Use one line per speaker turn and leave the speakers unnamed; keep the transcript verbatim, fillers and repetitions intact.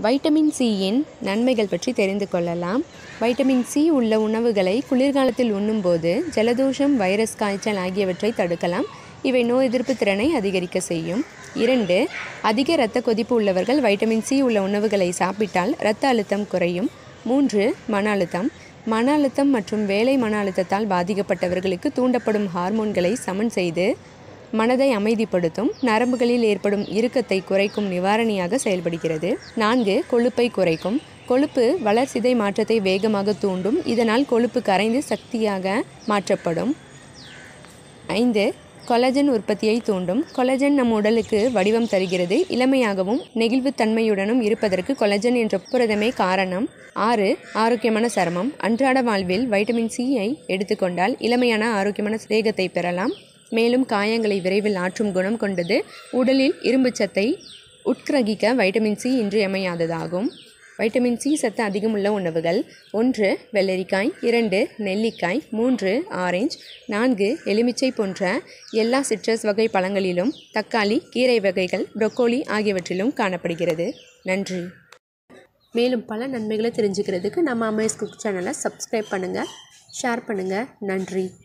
Vitamin சியின் நன்மைகள் பற்றி தெரிந்து கொள்ளலாம். வைட்டமின் சி உள்ள உணவுகளை குளிர்காலத்தில் உண்ணும்போது ஜலதோஷம், வைரஸ் காய்ச்சல் ஆகியவற்றை தடுக்கலாம். இவை நோய் எதிர்ப்பு திறனை அதிகரிக்க செய்யும். இரண்டு, அதிக இரத்த கொதிப்பு உள்ளவர்கள் வைட்டமின் சி உள்ள உணவுகளை சாப்பிட்டால் இரத்த அழுத்தம் குறையும். மூன்று, மன அழுத்தம். மன அழுத்தம் மற்றும் வேலை மன அழுத்தத்தால் பாதிக்கப்பட்டவர்களுக்கு தூண்டப்படும் ஹார்மோன்களை சமன் செய்து மனதை அமைதிப்படுத்தும். நரம்புகளில் ஏற்படும் இறுக்கத்தை குறைக்கும் நிவாரணியாக செயல்படுகிறது. நான்கு, கொழுப்பை குறைக்கும். கொழுப்பு வளர்சிதை மாற்றத்தை வேகமாக தூண்டும். இதனால் கொழுப்பு கரைந்து சக்தியாக மாற்றப்படும். ஐந்து, கொலஜன் உற்பத்தியை தூண்டும். கொலஜன் நம் உடலுக்கு வடிவம் தருகிறது. இளமையாகவும் நெகிழ்வுத்தன்மையுடனும் இருப்பதற்கு கொலஜன் என்ற புரதமே காரணம். ஆறு, ஆரோக்கியமான சருமம். அன்றாட வாழ்வில் வைட்டமின் சியை எடுத்துக்கொண்டால் இளமையான ஆரோக்கியமான தேகத்தை பெறலாம். மேலும் காயங்களை விரைவில் ஆற்றும் குணம் கொண்டது. உடலில் இரும்புச்சத்தை உட்கிரகிக்க வைட்டமின் சி இன்றியமையாததாகும். வைட்டமின் சி சத்து அதிகமுள்ள உணவுகள்: ஒன்று, வெள்ளரிக்காய். இரண்டு, நெல்லிக்காய். மூன்று, ஆரஞ்சு. நான்கு, எலுமிச்சை போன்ற எல்லா சிட்ரஸ் வகை பழங்களிலும், தக்காளி, கீரை வகைகள், ப்ரோக்கோலி ஆகியவற்றிலும் காணப்படுகிறது. நன்றி. மேலும் பல நன்மைகளை தெரிஞ்சுக்கிறதுக்கு நம்ம அமேஸ் குக் சேனலை சப்ஸ்கிரைப் பண்ணுங்கள், ஷேர் பண்ணுங்கள். நன்றி.